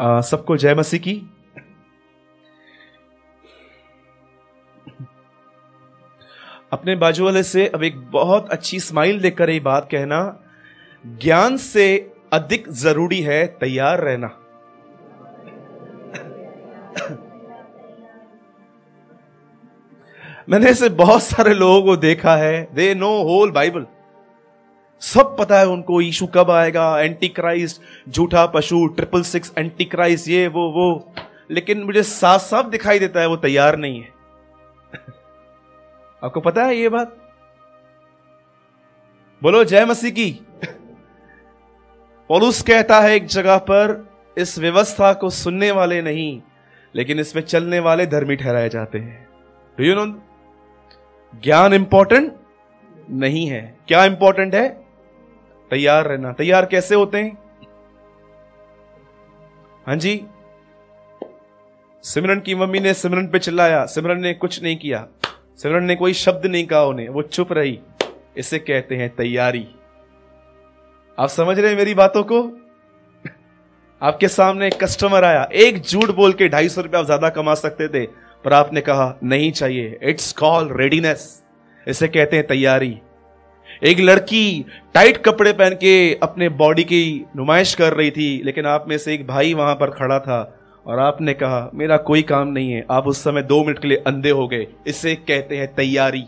सबको जय मसीह की। अपने बाजू वाले से अब एक बहुत अच्छी स्माइल देकर ये बात कहना, ज्ञान से अधिक जरूरी है तैयार रहना। मैंने ऐसे बहुत सारे लोगों को देखा है, दे नो होल बाइबल, सब पता है उनको, यीशु कब आएगा, एंटी क्राइस्ट, झूठा पशु, 666 एंटी क्राइस्ट, ये वो, लेकिन मुझे साफ साफ दिखाई देता है वो तैयार नहीं है। आपको पता है ये बात? बोलो जय मसीह की। पौलुस कहता है एक जगह पर, इस व्यवस्था को सुनने वाले नहीं लेकिन इसमें चलने वाले धर्मी ठहराए जाते हैं। डू यू नो, ज्ञान इंपॉर्टेंट नहीं है, क्या इंपॉर्टेंट है? तैयार रहना। तैयार कैसे होते हैं? हां जी, सिमरन की मम्मी ने सिमरन पे चिल्लाया, सिमरन ने कुछ नहीं किया, सिमरन ने कोई शब्द नहीं कहा उन्हें, वो चुप रही। इसे कहते हैं तैयारी। आप समझ रहे हैं मेरी बातों को? आपके सामने एक कस्टमर आया, एक झूठ बोल के 250 रुपया आप ज्यादा कमा सकते थे, पर आपने कहा नहीं चाहिए। It's called readiness. इसे कहते हैं तैयारी। एक लड़की टाइट कपड़े पहन के अपने बॉडी की नुमाइश कर रही थी, लेकिन आप में से एक भाई वहां पर खड़ा था और आपने कहा मेरा कोई काम नहीं है। आप उस समय 2 मिनट के लिए अंधे हो गए। इसे कहते हैं तैयारी।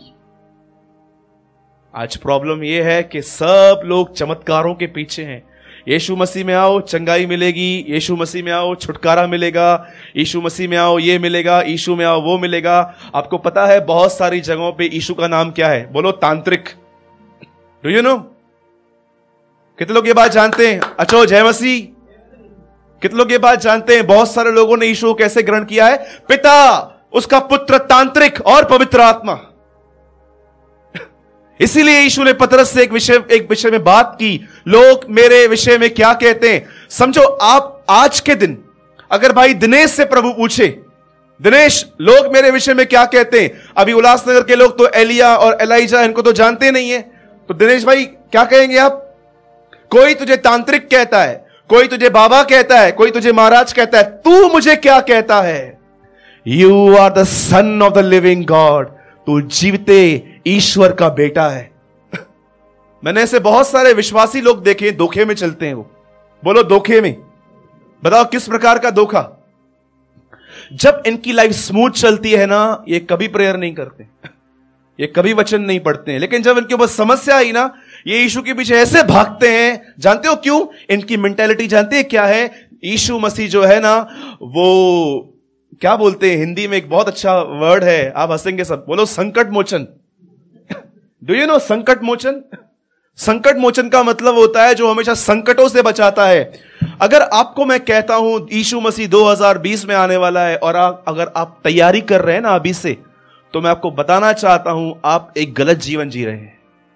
आज प्रॉब्लम यह है कि सब लोग चमत्कारों के पीछे हैं। यीशु मसीह में आओ चंगाई मिलेगी, यीशु मसीह में आओ छुटकारा मिलेगा, यीशु मसीह में आओ ये मिलेगा, यीशु में आओ वो मिलेगा। आपको पता है बहुत सारी जगहों पे यीशु का नाम क्या है? बोलो तांत्रिक। Do you know? कितने लोग ये बात जानते हैं? अच्छा जय मसीह। कितने लोग ये बात जानते हैं बहुत सारे लोगों ने यीशु को कैसे ग्रहण किया है? पिता, उसका पुत्र, तांत्रिक और पवित्र आत्मा। इसीलिए यीशु ने पतरस से एक विषय में बात की, लोग मेरे विषय में क्या कहते हैं। समझो, आप आज के दिन अगर भाई दिनेश से प्रभु पूछे, दिनेश लोग मेरे विषय में क्या कहते हैं, अभी उल्लासनगर के लोग तो एलिया और एलाइजा इनको तो जानते नहीं है, तो दिनेश भाई क्या कहेंगे आप? कोई तुझे तांत्रिक कहता है, कोई तुझे बाबा कहता है, कोई तुझे महाराज कहता है, तू मुझे क्या कहता है? You are the son of the living God. तू जीवते ईश्वर का बेटा है। मैंने ऐसे बहुत सारे विश्वासी लोग देखे, धोखे में चलते हैं वो। बोलो धोखे में। बताओ किस प्रकार का धोखा? जब इनकी लाइफ स्मूथ चलती है ना, ये कभी प्रेयर नहीं करते, ये कभी वचन नहीं पढ़ते हैं, लेकिन जब इनके ऊपर समस्या आई ना, ये यीशु के पीछे ऐसे भागते हैं। जानते हो क्यों? इनकी मेंटालिटी जानते हैं क्या है? यीशु मसीह जो है ना, वो क्या बोलते हैं हिंदी में, एक बहुत अच्छा वर्ड है, आप हंसेंगे सब। बोलो संकट मोचन। डू यू नो संकट मोचन? संकट मोचन का मतलब होता है जो हमेशा संकटों से बचाता है। अगर आपको मैं कहता हूं यीशु मसीह 2020 में आने वाला है और अगर आप तैयारी कर रहे हैं ना अभी से, तो मैं आपको बताना चाहता हूं आप एक गलत जीवन जी रहे हैं।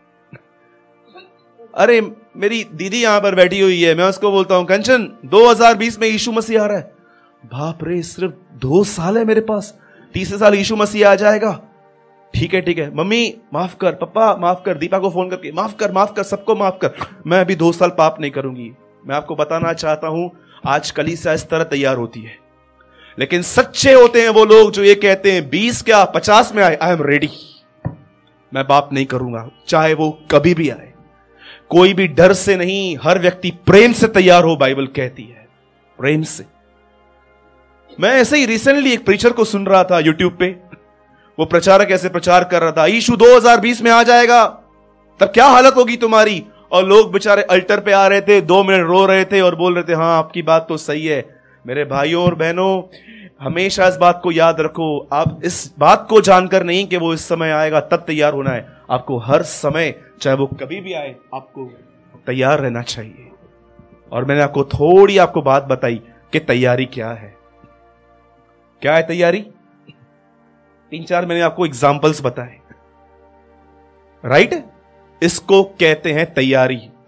अरे मेरी दीदी यहां पर बैठी हुई है, मैं उसको बोलता हूं कंचन 2020 में यीशु मसीह आ रहा है। बाप रे, सिर्फ 2 साल है मेरे पास, 30 साल यीशु मसीह आ जाएगा। ठीक है मम्मी माफ कर, पापा माफ कर, दीपा को फोन करके माफ कर, सबको माफ कर, मैं अभी 2 साल पाप नहीं करूंगी। मैं आपको बताना चाहता हूं आज कलीसिया इस तरह तैयार होती है, लेकिन सच्चे होते हैं वो लोग जो ये कहते हैं 20 क्या 50 में आए, आई एम रेडी, मैं पाप नहीं करूंगा, चाहे वो कभी भी आए। कोई भी डर से नहीं, हर व्यक्ति प्रेम से तैयार हो, बाइबल कहती है, प्रेम से। मैं ऐसे ही रिसेंटली एक प्रीचर को सुन रहा था यूट्यूब पे, वो प्रचारक ऐसे प्रचार कर रहा था, यीशु 2020 में आ जाएगा, तब क्या हालत होगी तुम्हारी। और लोग बेचारे अल्टर पे आ रहे थे, 2 मिनट रो रहे थे और बोल रहे थे हाँ आपकी बात तो सही है। मेरे भाइयों और बहनों, हमेशा इस बात को याद रखो, आप इस बात को जानकर नहीं कि वो इस समय आएगा तब तैयार होना है, आपको हर समय, चाहे वो कभी भी आए, आपको तैयार रहना चाहिए। और मैंने आपको थोड़ी आपको बात बताई कि तैयारी क्या है। क्या है तैयारी? 3-4 मैंने आपको एग्जाम्पल्स बताए, राइट? इसको कहते हैं तैयारी।